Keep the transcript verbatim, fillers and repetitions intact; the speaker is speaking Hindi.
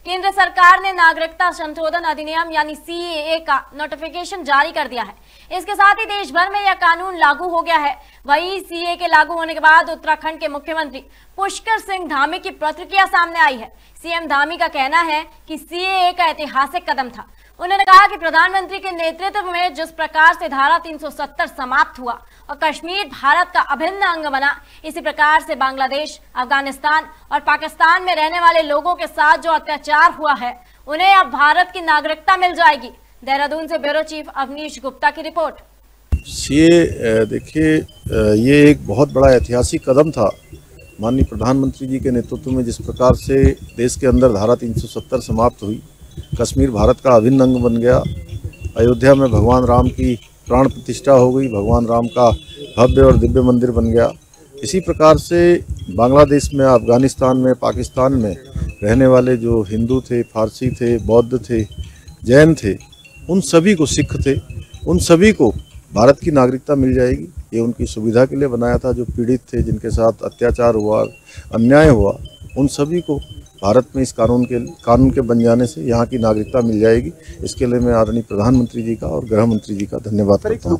केंद्र सरकार ने नागरिकता संशोधन अधिनियम यानी सीएए का नोटिफिकेशन जारी कर दिया है। इसके साथ ही देश भर में यह कानून लागू हो गया है। वहीं सीएए के लागू होने के बाद उत्तराखंड के मुख्यमंत्री पुष्कर सिंह धामी की प्रतिक्रिया सामने आई है। सीएम धामी का कहना है कि सीएए का ऐतिहासिक कदम था। उन्होंने कहा कि प्रधानमंत्री के नेतृत्व में जिस प्रकार से धारा तीन सौ सत्तर समाप्त हुआ और कश्मीर भारत का अभिन्न अंग बना, इसी प्रकार से बांग्लादेश, अफगानिस्तान और पाकिस्तान में रहने वाले लोगों के साथ जो अत्याचार हुआ है, उन्हें अब भारत की नागरिकता मिल जाएगी। देहरादून से ब्यूरो चीफ अवनीश गुप्ता की रिपोर्ट। ये देखिए, ये एक बहुत बड़ा ऐतिहासिक कदम था। माननीय प्रधानमंत्री जी के नेतृत्व में जिस प्रकार से देश के अंदर धारा तीन सौ सत्तर समाप्त हुई, कश्मीर भारत का अभिन्न अंग बन गया, अयोध्या में भगवान राम की प्राण प्रतिष्ठा हो गई, भगवान राम का भव्य और दिव्य मंदिर बन गया। इसी प्रकार से बांग्लादेश में, अफगानिस्तान में, पाकिस्तान में रहने वाले जो हिंदू थे, फारसी थे, बौद्ध थे, जैन थे, उन सभी को, सिख थे, उन सभी को भारत की नागरिकता मिल जाएगी। ये उनकी सुविधा के लिए बनाया था। जो पीड़ित थे, जिनके साथ अत्याचार हुआ, अन्याय हुआ, उन सभी को भारत में इस कानून के कानून के बन जाने से यहाँ की नागरिकता मिल जाएगी। इसके लिए मैं आदरणीय प्रधानमंत्री जी का और गृह मंत्री जी का धन्यवाद करता हूँ।